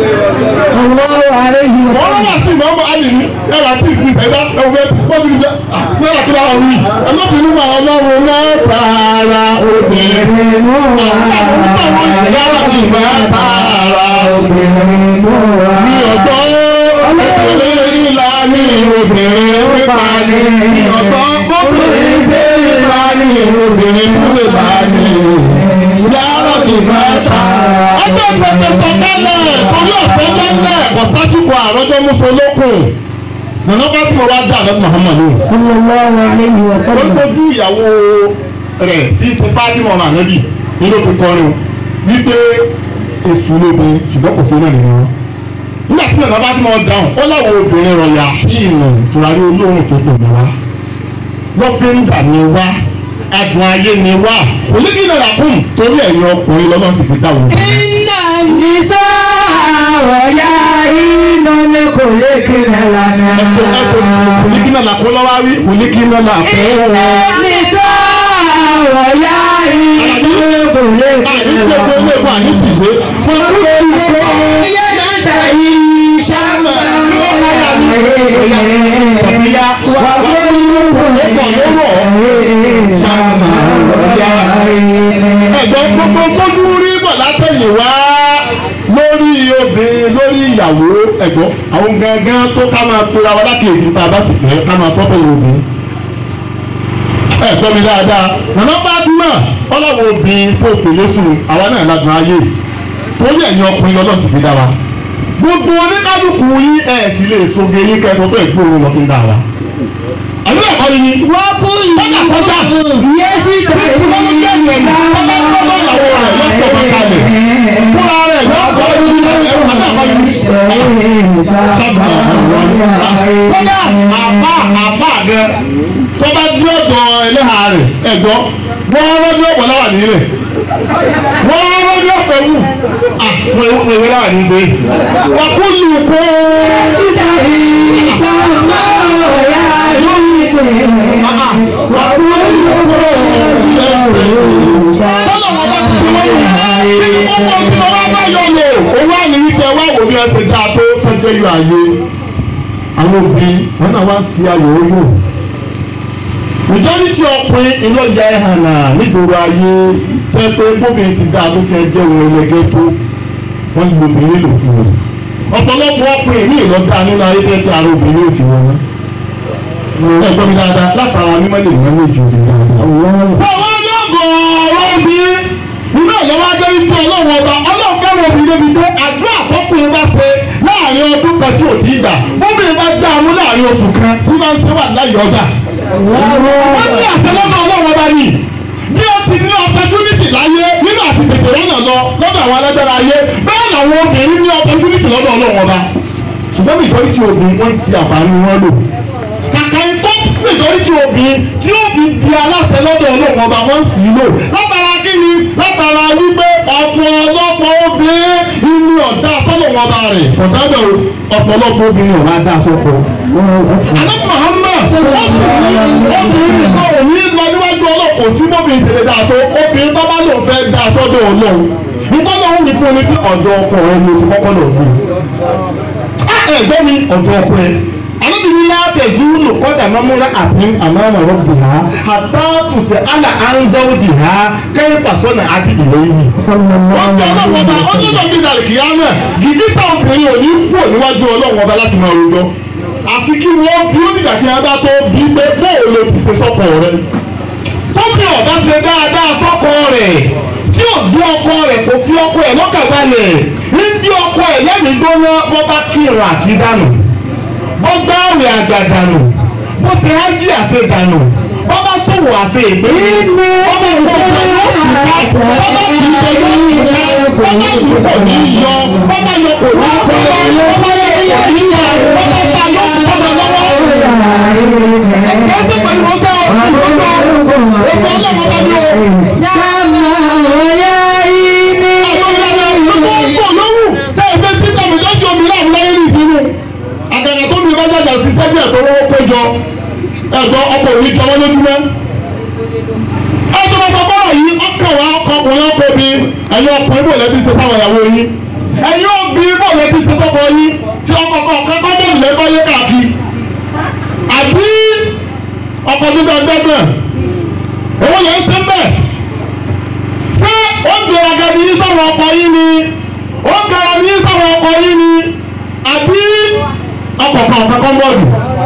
mo rọ́wà sí ìmọ̀ àlìní ẹ̀rọ àti ìfìsẹ̀ ẹ̀dá ẹ̀wọ̀n fẹ́ ti jẹ́ náírà kí láwọn wí ẹlọ́bìnrin máa ọlọ́run náà tààrà obìnrin yàrá ìgbà tààrà obìnrin ní ọ̀dọ́ obìnrin ní obìnrin pípa ní ọ̀tọ̀ obìnrin ṣe pípa ní obìnrin pípa ní yàrá ìgbà ta. ọjọ́ ìpèsè sọ̀kálẹ̀ torí ọ̀fẹ́ tẹ́lẹ̀ kò sásìkò àrọ́jọ́ mùsùlùkùn nana bá tí mo wá dá àlọ́ Muhammadu. ó fojú ìyàwó rẹ̀ tí ṣe Fátímà ọmọ ànábì ní ló fi kọrin wípé èṣù lóbi ṣùgbọ́n kò sí náà nínú wọn. nígbà tí nàná bá tí wọ́n dáhùn ó láwọn obìnrin rọ̀yà ìmọ̀ tùràrí olóhùn tó tò ní wá lọ́fíńdà ni wá adùn ayé ni wá oníkì náírà kùn torí ẹ̀yin ọkùnrin lọ́nà sì fi dáhùn. iná ní sọ́ọ̀yà iná ní kò lè kí náírà náà. oníkì náírà kó lọ́wọ́ wí oníkì náírà kó. iná ní sọ́ọ̀yà iná ní kò lè kí náírà náà. àyíkó ilé ìwé àyíkìwé wọn kú ìkó. Ìyá wà lórí ẹ̀kọ́ lọ́rọ̀ sábà lọ́yà. Ẹ̀gbọ́n gbogbo kójú rí bọ̀ látẹ̀yìn wá lórí obìnrin lórí ìyàwó ẹ̀gbọ́n àwọn gangan tó ká máa pera wa lákèésí tá a bá sì fẹ́ ká máa sọ́fẹ̀ yìí obìnrin. Ẹ̀gbọ́n mi dáadáa nàná bá dúró ọlọ́wọ́ obìnrin tó pè lóṣù àwa náà ládùn ayé torí ẹ̀yin ọkùnrin lọ́dọ̀ sì fi dá wa. Gbogbo oníkálukú yín ẹ̀ sì lè soge yín kẹsàn tó ìgbóhùn lọ fi ń dá wa. Àbí ẹ̀kọ́ ni yín. wọ́n kú yìí yéésì tẹ̀lé Ọlọ́run jẹ́ ìyẹn ọlọ́run lọ́wọ́ ìyàwó rẹ̀ lọ́sọ̀ bá kalẹ̀. Fúnra rẹ̀ lọ́kọ̀ yín ẹ̀rọ àbáwọ̀ yín. Sábà kódà àbá àbá rẹ̀ tó bá dúró dán ẹlẹ́hà rẹ̀ ẹ̀gbọ́ wọ́n rọ́jú ọ̀pọ̀ láwà nílẹ̀. Wọ́n rọ́jú ọ̀pọ̀ wù. Àwọn ìwé ìwé láwà ní ìgbé. Wọ́n kú lù kó. Àwọn obìnrin wọn náà wá sí ayò oyún. Majority ọkùnrin iná ìyá ẹ̀ hàn náà nígboro ayé tẹ́ pé gómìnà ti dáa tó ti ẹ jẹ́ wọn ẹlẹgẹ́ tó wọ́n lu obìnrin lò fún wọn. Ọ̀pọ̀lọpọ̀ ọkùnrin ní ìlọ́jà nínú ayé tẹ́ pé ara obìnrin ò ti wọ́n. Ẹ gbọ́ mi dáadáa látara mímọ́ lè mọ́ méjì òbí dáadáa. Fọwọ́ ní ọgọ́rọ̀ obìnrin nínú ìyọ́wá jẹ́ wípé ọlọ́run ọba ọlọ́run fẹ́ràn obìnrin débi pé àdúrà tọkùnrin bá ṣe láàrin ọdún kan tí ò tí ì gbà obìnrin bá dá amú láàrin oṣù kan tí wọ́n ń ṣe wà láyé ọjà. Wọ́n ní àṣẹ lọ́dọ̀ ọlọ́run ọba ni bí ó ti ní opportunity láyé nínú àti tètè lọ́nà lọ lọ́dọ̀ àwọn alágbára ayé bẹ́ẹ̀ làwọn obìnrin ní opportunity lọ́dọ̀ ọlọ́run ọba ṣùgbọ́n nítorí tí obìnrin wọ́n ṣe àǹfààní wọn lò kàkà ikọ́ nítorí tí obìnrin tí ó fi di aláṣẹ lọ́dọ̀ ọlọ́run ọba wọ́n sì lò látara kí ni látara wípé ọ̀pọ̀lọpọ̀ obìnrin inú ọ̀dà sọ́dọ̀ wọn ọba rẹ̀ ọ̀dà bẹ̀rù ọ̀pọ̀lọpọ̀ obìnrin ọ̀rọ̀ adá sọ́kọ̀. Ànábì Muhammad obìnrin kan ò ní lọ níwájú ọlọ́run kò sí bóbi ìṣẹ̀lẹ̀ dáa tó obìnrin tó bá lòun fẹ́ dá sọ́dọ̀ ọlọ́run nítorí òun ní fún mi pé ọ̀dọ̀ ọkọ rẹ ni o ti kọ́kọ́ lọ gbé ẹ̀gbọ́n mi ọ̀dọ̀ ọkọ rẹ alábìnrin láti zulu kọ́dà mọ́múlá àti àmàmà rọ́bì ha àtàtùsẹ̀ àlà ànzáwòdì ha kẹ́yìn fàṣọ́nà àti ìlẹ́yìn. wọ́n fi ọlọ́run ọba ọdún náà bí dàrí kìí àná gidi sáà obìnrin ò ní kú níwájú ọlọ́run ọba láti máa rojọ́ àfi kí wọ́n bí ó dìgbà tí wọ́n bá tó bí pé bóòlù ti ṣe sọ́kọ rẹ̀ tóbi ọ̀bá ṣe dáadáa sọ́kọ rẹ̀ tí ò gbé ọkọ rẹ̀ kò fi ọkọ ẹ̀ lọ́kàn balẹ̀ ní bí ọkọ ẹ̀ lẹ́mìí gbóná bó bá kírun àti dànù bó gbá àwẹ̀ àgbà dànù bó ti hájí àṣẹ dànù bó bá sòwò àṣẹ ìgbé bó bá kó ọkọ lọ́kùnká bó bá kì í ṣe lọ́kùnká bó bá kì í kò ní yọ bó bá yọ kò ní kó bó bá yọ kò ní yọ bó bá ta lọ́kùnká bá lọ́wọ́. ẹ̀kọ́ sí pẹ̀lú ọ̀sẹ̀ ọ̀gbọ̀n ètò ọlọ́mọ bá ní o. Sáàmà ọ̀yá ìní. Ọ̀gbọ̀n ọ̀gbọ̀n lọ́wọ́ tẹ́ ẹgbẹ́ títà mi lọ́jọ́ mi láàmú láyé ní ìsinmi. Àgàgà tó mi bá jàjà sí sẹ́díẹ̀ tó lọ́wọ́ péjọ ẹ̀gbọ́n ọkọ̀ òní jọ wọ́n lójúmọ́. Ẹjọ́ bá sọ bọ́ọ̀rọ̀ yìí ọkọ̀ wa ọkọ̀ ọkùnrin ọkọ̀ mi ẹ̀yin ọkùnrin bò lẹ́bí ṣe sáwọn ìyàwó yín. Ẹ̀yin òbí bò lẹ́bí ṣe sọ́kọ yín tí ọkọ̀ kọ̀ọ̀kan kọ́ bẹ́ẹ̀ lẹ́kọ́ yé káàkiri. Àbí ọkọ̀ gbígbà gbẹ́gbẹ́ owó yẹn ṣe ń bẹ̀. Ṣé ó ń gbéraga ní sáwọn ọkọ̀ yín ni? Ó ń gara ní sáwọn ọkọ̀ yín ni? Àbí ọkọ̀ kan kankan bọ́ọ̀lù.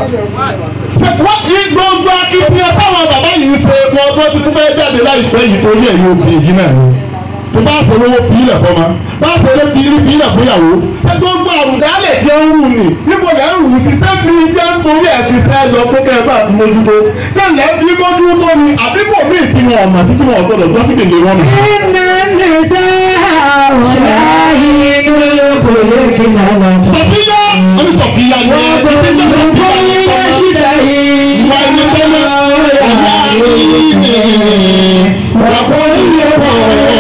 Wọ́n ti gbogbo akitiyan táwọn bàbá yìí ṣe wọn tó ti tún fẹ́ jáde láìpẹ́ yìí torí ẹ̀yìn obìnrin yìí náà ni. Tó bá ṣe lówó fi ilẹ̀ fọ́mọ, bá ṣe ló fi fi ilẹ̀ fún ìyàwó. Ṣé gbogbo àrùndálẹ̀ tí ó ń rù ní? Níbo lẹ́ ń rù sí sẹ́mi tí ó ń torí ẹ̀ ti sẹ́ lọ pé kẹ́ ẹ bá fi mójútó? Ṣé lẹ́ fi mójútó ni àbíbò míì tí wọn ọ̀mà títí wọn ọ̀gbọ́dọ̀ jọ́ sí kèlè wọn nù? Iná ní sáà ìlú kò lè kí nàlá. Sọ̀fíyá oní Sọ̀fíyá ni ẹ ti fi jẹ́ Sọ̀fíyá ṣídà yìí. ìwà ẹni tẹ́lẹ̀ ọ̀la ìní wà kó ilé wọ̀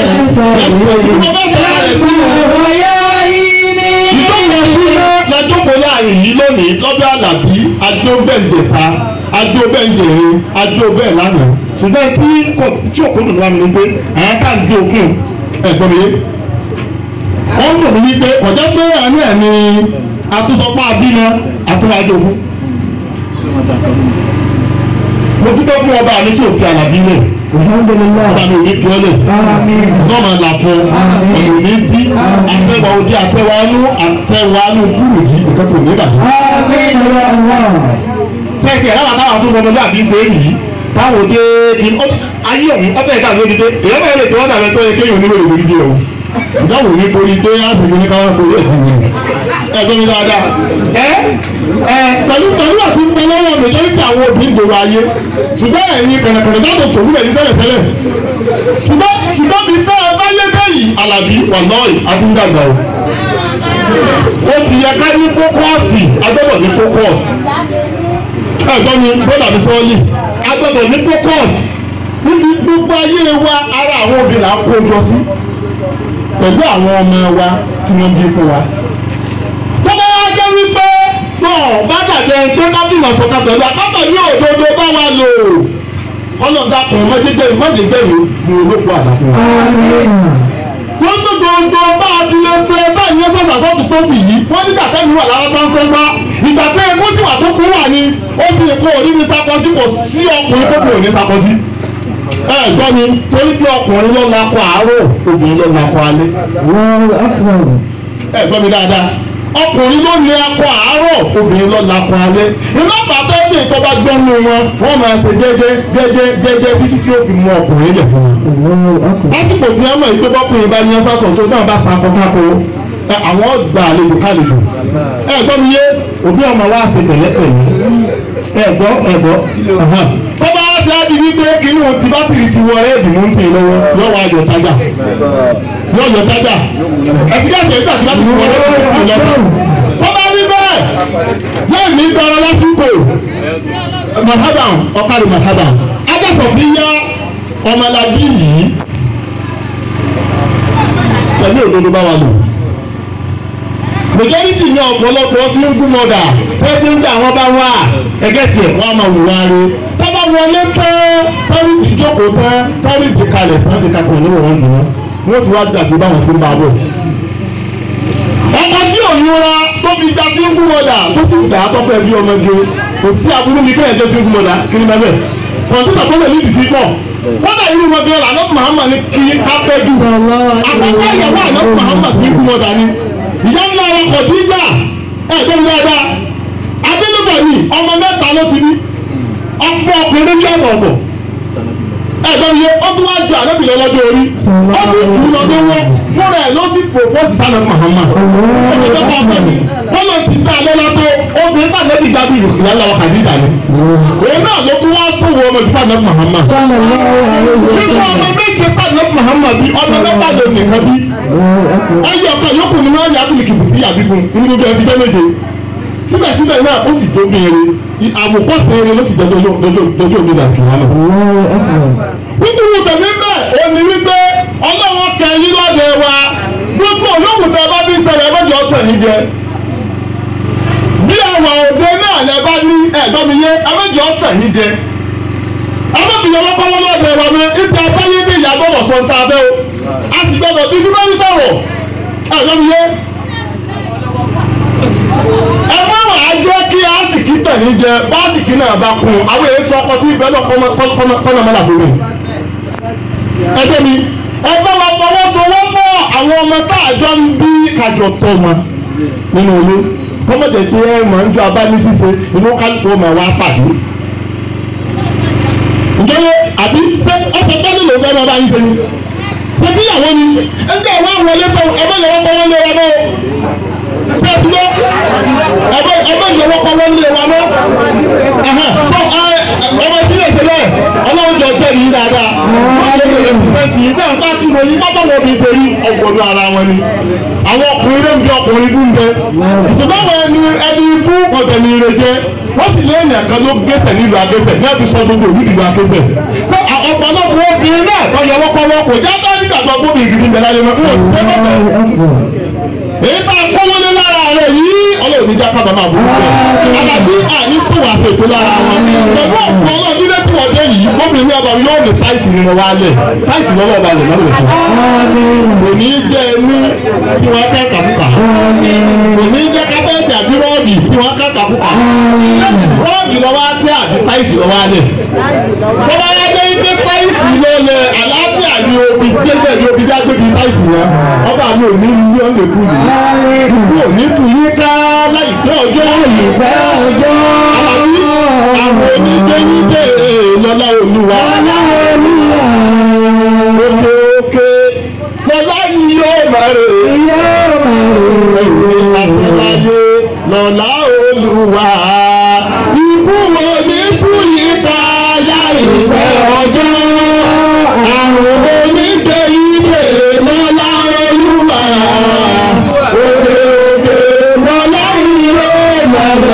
lájókòó láàrin yìí lónìí lọ́dọ̀ àlàbí adóbẹ̀ǹjẹ̀ta adóbẹ̀ǹjẹ̀rin adóbẹ̀ lánàá ṣùgbọ́n tí tí òkú dùn lámi ni pé àwọn tá à ń dé òfin ẹ̀gbọ́n mi yé wọ́n dùn mí wípé ọ̀jọ́ pé àánú ẹ̀ ni atúnṣọpá abínà àtúnwájú òfin mo dúpẹ́ fún ọba àmì tí ò fi àlàbí lẹ̀ ọba mi ò ní fi ọ́ lẹ̀ ọba máa là fún ọmọ òní tí àtẹwà òdi àtẹwà inú àtẹwà inú kúrò yìí nǹkan kò ní bàjẹ́. sẹ́ẹ̀kì ẹ̀ láwọn táwọn tó fọmọdé àbí ṣe é yìí táwọn òde ayé ọ̀hún ọbẹ̀ ìta ló di dé èèyàn bẹ̀rẹ̀ lè tẹ́wọ́ dàbẹ̀ tó yẹ kéèyàn oníwèrè lórí dé o ìdáwò ní torí pé áàbùkù ní káwọn kò yẹ fún mi ẹgbẹ́ mi dáadáa ẹ ẹ pẹ̀lú pẹ̀lú àti pẹ̀lọ́wọ́ majority àwọn obìnrin gbòòrò ayé ṣùgbọ́n ẹ̀yin kẹ̀nẹ̀kẹ̀nẹ̀ dáàbò tòun lẹ́yìn tẹ́lẹ̀ tẹ́lẹ̀ ṣùgbọ́n ṣùgbọ́n bí tẹ́ ẹ bá yé bẹ́yìí Àlàbí wà lọ́ọ̀yì àti ń dàgbà o ó ti yẹ ká ní fókọ́ọ̀sì agbọ́dọ̀ ní fókọ́ọ̀sì ẹ̀gbọ́n mi bọ́dà mi sọ́ọ́lì agbọ́dọ̀ ní fókọ́ọ̀sì níbi gbogbo ayé wa ara àwọn obìnrin à ń kó jọ sí pẹ̀lú àwọn ọmọ wa tí wọ́n bí fún wa. tọ́lá wa jẹ́ wípé náà bá dàgbẹ́ tí ká bí wọn sọ̀tà pẹ̀lú àkọ́kọ́ ní òdodo bá wa lò ọlọ́dà kan mọ́jẹ́gbẹ́ mọ́jẹ́gbẹ́ yìí ni olóko àdá fún wa. wọ́n tó gbogbo bá a ti lè fẹ́ báyìí ní ẹ̀fọ́ sàkóso sọ́ọ̀sì yìí wọ́n ní dàtẹ́ mi wà lára bá ń fẹ́ gbá ìgbà tó ẹkú sì wà tó kú wà ní ó bí ikú òní ní sakọ́sí kò sí ọkùnrin tó kù òní sakọ́sí. ẹ gbọ́ mi torí pé ọkùnrin ló lakọ àárọ̀ obìnrin ló lakọ alẹ́. ẹ gbọ́ mi dáadáa ọkùnrin ló ní akọ àárọ̀ obìnrin ló lakọ alẹ́. iná bàtà ẹgbẹ́ ìtọ́ba gbọ́nú wọn wọ́n máa ṣe jẹ́jẹ́ jẹ́jẹ́ jẹ́jẹ́ títí tí ó fi mú ọkùnrin lẹ̀ fún wọn. lásìkò tí wọ́n mọ̀ ìgbé bọ́kùnrin bá ní ọ́sàtọ̀ tó náà bá fa kọ́kákó àwọn ọgbà àlejò kálejò. ẹ gbọ́ mi yé òbí ọmọ wa ṣe pẹ̀lẹ́pẹ̀lẹ́ ẹ gbọ́ ẹ gbọ́ tọ́ba ti á di wípé kínní o ti bátìrì ti wọ ẹ́ẹ̀dì mú ń pè lọ́wọ́ yọ wá yọ tájà yọ yọ tájà ẹ̀sìn kẹ́sì ẹ̀gbà tí bátìrì wọ ẹ́ẹ̀dì mú ń pè lọ́wọ́ tọ́ba rí bẹ́ẹ̀ lẹ́yìn ní gbọ́rọ̀ lásìkò mahaban ọ̀kadì mahaban adáfọ̀ fi yá ọmọlábí yìí pẹ̀lú òdodo bá wa lò majority ní ọ̀pọ̀lọpọ̀ tí ń fún mọ́dà ẹgbẹ́ ń dà wọ́n bá wà ẹgẹ́ tiẹ̀ wọ́n á máa wò wá rí tábà wọlé tán tọ́rí ìjókòó tán tọ́rí ìdíkalẹ̀ tán ìdíkalẹ̀ ní wọ́n dùn wọ́n ti wá dàgbé báwọn ti ń bá bọ̀. ọkọ tí ò yúra tó fi gba sí ń fún mọ́dà tó fi gbà á tó fẹ́ bí ọmọge kò sí aburú mi kéèyàn jẹ́ sí ń fún mọ́dà kí ni bẹ́ẹ̀ kọ̀ǹtínà tó lè ní ìdí sí pọ̀ kọ́dà irú wọn bí ọ̀là lọ́pọ̀ Muhammad ní kí káfẹ́ jù àkọ́kọ́ ìyàwó àlọ́pọ̀ Muhammad sí ń fún mọ́dà ni ìyá ńlá wa kò dín gbà ẹ̀ẹ́dọ́ mi dáadáa adélébọ̀ yìí ọmọ mẹ́ta ló ti ní ọ̀pọ̀ ọkùnrin ní ọ̀nà ọ̀tọ̀ ẹ̀ẹ́dọ́ mi yẹ ó tún wá ju àlébìlẹ̀ lọ́jọ́ orí ó tún jù ú lọ́dún wọn fúnra ẹ̀ ló sì propose sálọ Muhammad ọ̀pọ̀ ọ̀pọ̀ mi wọ́n lọ ti ta alẹ́ lọ́tọ́ obìnrin tà lẹ́bi gbàgbé ìyá ńlá wa kà dídà ni òun náà ló tún wá fún wọn ọmọ ìfà náà Muhammad nínú ọmọ méje tà náà Muhammad bí ọmọ mẹ́ta ló nìkan bí ọyọ ọkàn yòókù ni wọ́n yà á tún lè kìbùkì yàbí fún nínú bí ẹbí jẹ́ méje síbẹ̀síbẹ̀ náà ó sì jó bìnrin àmùkọ́sẹ̀ eré ló sì jẹ́ lójú omi dà kí wọ́n lọ. nítorí tẹ̀mí bẹ́ẹ̀ ó ní wípé ọlọ́wọ́ kẹyìn lọ́dẹ wa gbogbo olóhùn tẹ bá bí sẹ̀rẹ̀ ẹgbẹ́jọ ọ̀tọ̀ yìí jẹ. bí àwọn òde náà lẹ bá ní ẹ̀gbọ́n mi yé ẹgbẹ́jọ ọ̀tọ̀ yìí jẹ. ọmọbìnrin ọlọ́kọ́wọ́ lọ́dẹ wa mi ibi abáyé ní ìyá gbọ́dọ̀ sọ ń ta abẹ́ o a sì gbọ́dọ̀ bí bíbẹ́ ní sọ̀rọ̀ ẹ̀gbọ́n mi yé. ẹ má wà á jẹ́ kí àsìkí tẹ̀lé jẹ bá àsìkí náà bá kun àwọn èso ọkọ tí ìbẹ́ náà kọ́nà mọ́lá fún mi. ẹgbẹ́ mi ẹgbẹ́ wa fọwọ́sowọ́pọ̀ àwọn ọmọ tá a jọ ń bí kájọ tọ́ wọn nínú ilé kọ́mọ̀tẹ̀ tí ẹ mọ̀ ń jọ abáni ṣíṣe inú kálukú ọmọ wa pàdé. ǹjẹ́ àbí ṣé ọ̀sẹ̀ tẹ́lẹ̀ ló fẹ́ máa bá yín ṣe ni ṣé bí ìyàwó ni ẹgbẹ́ wa wọlé tó ẹgbẹ́ ìyàwó kọ́ wọ́n lé wa mọ́ ṣé ẹ dúró ẹgbẹ́ ẹgbẹ́ ìyàwó kọ́ wọ́n lé wa mọ́ so ọmọ tí yóò ṣe bẹ́ẹ̀ ọlọ́run jọ jẹ́ yìí dáadáa wọ́n lè lè pẹ̀sẹ̀ntì yìí sẹ́yìn bá ti wọ̀ yí pápá wọn bí ṣe rí ọgbọ̀nù ara wọn ni àwọn ọkùnrin ló ń bí ọkùnrin bú ń bẹ ṣùgbọ́n wọn ẹni ẹni bú ọ̀dẹ̀ ní ire jẹ́ wọ́n sì lé èèyàn kan ló gẹ́sẹ̀ nílùú agẹ́sẹ̀ ní ẹbí sọ gbogbo òbí nílùú agẹ́sẹ̀ ṣé ọ̀pọ̀lọpọ̀ obìnrin náà tó yẹ wọ́pọ̀wọ́ kò já bá nígbàgbọ́ gbóbi ìgìdì ìbẹ̀lá lè mọ̀ wọ́n ṣe mọ́tò èyí tá a kọ́wọ́lé lára rẹ̀ yìí ọlọ́run ní jákà bàbá àbúrò rẹ̀ alábí àní fún wa fètò lára wọn pẹ̀lú ọ̀pọ̀ ọlọ́run nílé tí wọ́n dé yìí gómìnà ní ọba yóò ní táìsì nínú wa lẹ̀ táìsì lọ́wọ́ ọba lẹ̀ lọ́wọ́ fún kò ní jẹ́ ẹnu tí wọ́n kẹ́ kàfúkà kò ní jẹ́ kápẹ́ẹ̀tì àbí rọ́ọ̀gì tí wọ́n kẹ́ kàfúkà rọ́ọ̀gì lọ́wọ́ á tẹ́ àti táìsì lọ́wọ́ á lẹ̀ tọ́ba yá dé ipé táìsì lọ́lẹ̀ àlàáfíà ni òbí gbẹ́gbẹ́ ni òbí jágbé bíi táìsì yẹn ọba mi ò ní ilé ọ̀lẹ̀ kú mi kú ò ní tu yí ká láìpẹ́ ọjọ́ láìpẹ́ ọjọ́ àbí àwọn onídéyídé lọ́lá olúwa lọ́lá olúwa òkè òkè lọ́lá yìí yóò máa rè yóò máa rè ẹ̀yìn àtẹ̀láyé lọ́lá olúwa ikú wo ní kú yí ká láìpẹ́ ọjọ́ àwọn onídéyídé lọ́lá olúwa òkè òkè lọ́lá yìí yóò máa rè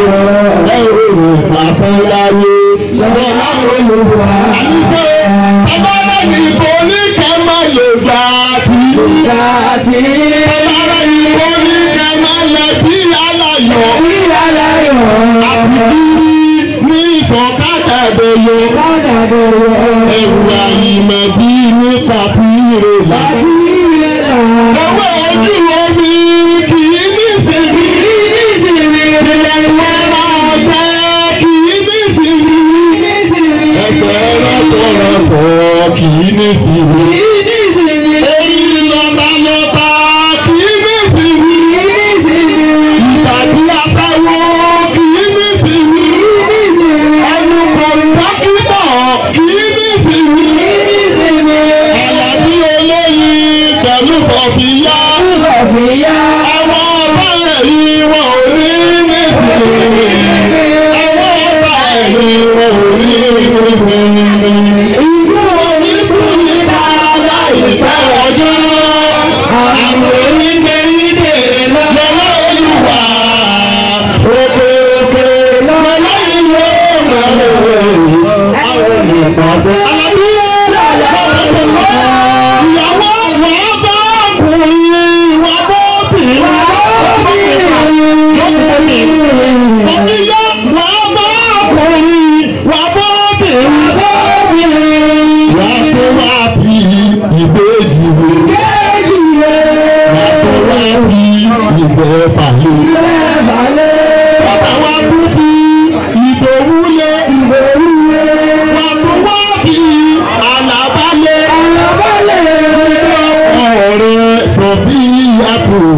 àfẹ́láyé lọ́lá olúwa. àdìsẹ́ ọlọ́lá ìbò ní ká má lè gbà tí. gbà tí. ọlọ́lá ìbò ní ká má lè bí aláyọ̀. bí aláyọ̀. àbíkírí ní ìfọ̀kadà bẹ̀yọ. kádà bẹ̀yọ. ẹ̀rù àyìnbẹ̀ bí nípa pírè là. pírè là. owó ojú omi kì í ní ìsinmi. kì í ní ìsinmi. ilẹ̀ ìwé máa jẹ́. Ẹ̀fọ́ kì í ní ìsinmi. Orí lọ́ta lọ́ta kì í ní ìsinmi. Ìtàgé afẹ́wọ́ kì í ní ìsinmi. Ẹnu kọ̀ǹtàkítọ̀ kì í ní ìsinmi. Àlàbí olóyin ápù